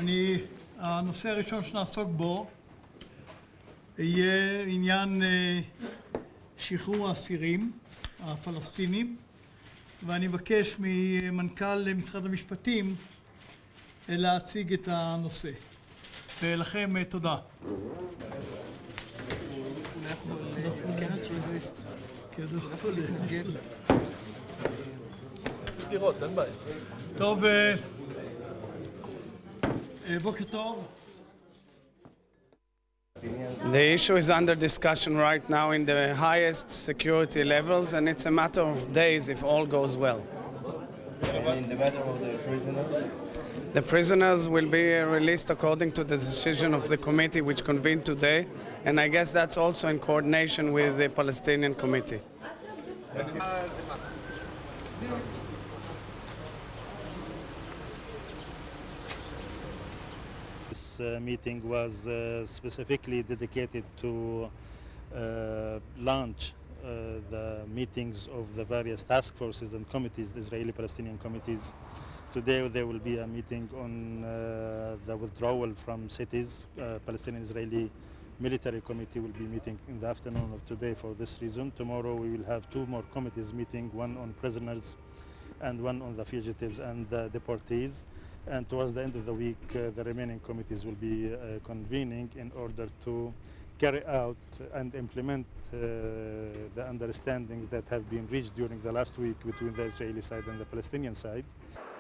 הנושא הראשון שנעסוק בו יהיה עניין שחרור האסירים הפלסטינים, ואני מבקש ממנכ"ל משרד המשפטים להציג את הנושא. ולכם תודה. טוב, בוקר טוב. The issue is under discussion right now in the highest security levels, and it's a matter of days if all goes well. And in the matter of the prisoners? The prisoners will be released according to the decision of the committee which convened today, and I guess that's also in coordination with the Palestinian committee. This meeting was specifically dedicated to launch the meetings of the various task forces and committees, the Israeli-Palestinian committees. Today there will be a meeting on the withdrawal from cities. Palestinian-Israeli military committee will be meeting in the afternoon of today for this reason. Tomorrow we will have two more committees meeting, one on prisoners and one on the fugitives and the deportees. And towards the end of the week, the remaining committees will be convening in order to carry out and implement the understandings that have been reached during the last week between the Israeli side and the Palestinian side.